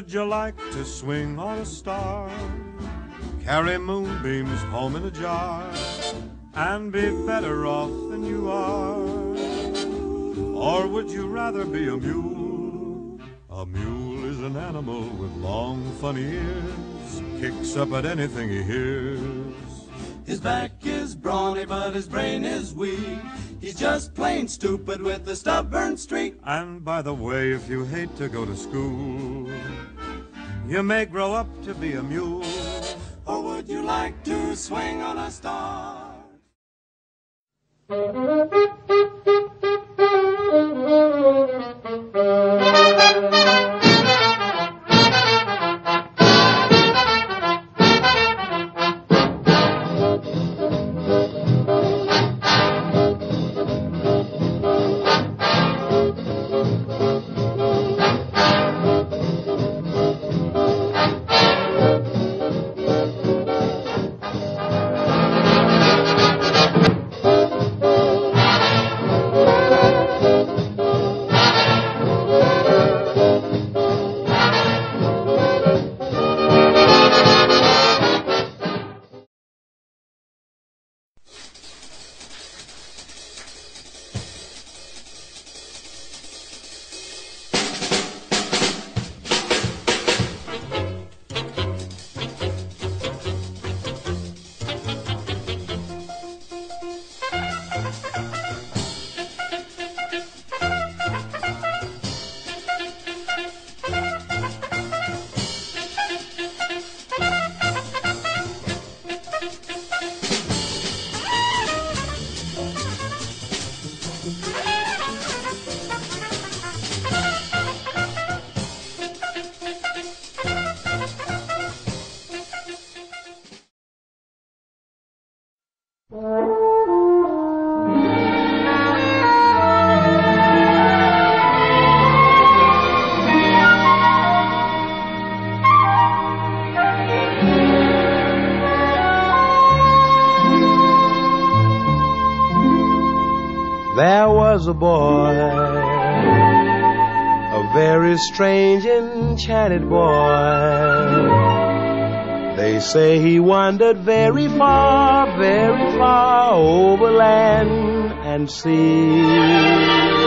would you like to swing on a star? Carry moonbeams home in a jar and be better off than you are? Or would you rather be a mule? A mule is an animal with long, funny ears, kicks up at anything he hears. His back is brawny, but his brain is weak. He's just plain stupid with a stubborn streak. And by the way, if you hate to go to school, you may grow up to be a mule. Or would you like to swing on a star? There was a boy, a very strange, enchanted boy. They say he wandered very far over land and sea.